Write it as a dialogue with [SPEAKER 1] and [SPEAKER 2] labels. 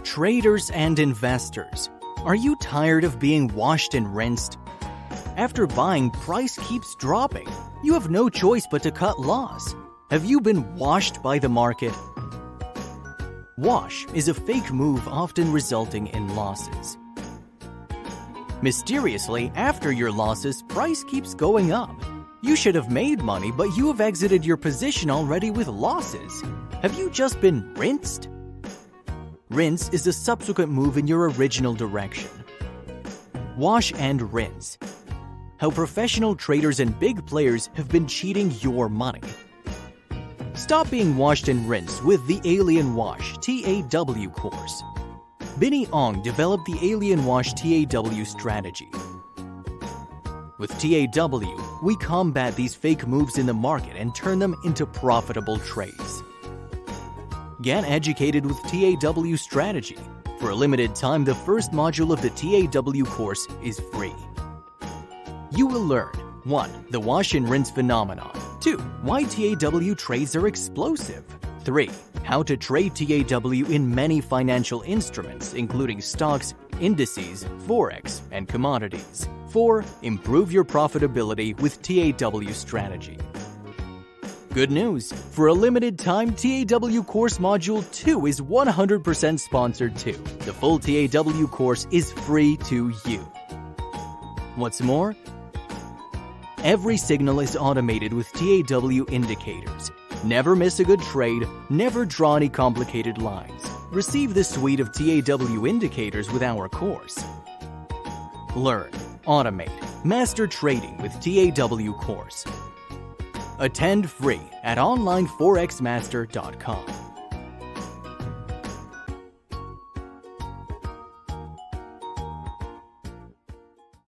[SPEAKER 1] Traders and investors, are you tired of being washed and rinsed? After buying, price keeps dropping. You have no choice but to cut loss. Have you been washed by the market? Wash is a fake move often resulting in losses. Mysteriously, after your losses, price keeps going up. You should have made money, but you have exited your position already with losses. Have you just been rinsed? Rinse is a subsequent move in your original direction. Wash and rinse. How professional traders and big players have been cheating your money. Stop being washed and rinsed with the Alien Wash TAW course. Binny Ong developed the Alien Wash TAW strategy. With TAW, we combat these fake moves in the market and turn them into profitable trades. Get educated with TAW strategy. For a limited time, the first module of the TAW course is free. You will learn 1. The wash and rinse phenomenon. 2. Why TAW trades are explosive. 3. How to trade TAW in many financial instruments, including stocks, indices, forex, and commodities. 4. Improve your profitability with TAW strategy. Good news! For a limited time, TAW Course Module 2 is 100% sponsored too. The full TAW course is free to you. What's more, every signal is automated with TAW indicators. Never miss a good trade, never draw any complicated lines. Receive the suite of TAW indicators with our course. Learn, automate, master trading with TAW course. Attend free at onlineforexmaster.com.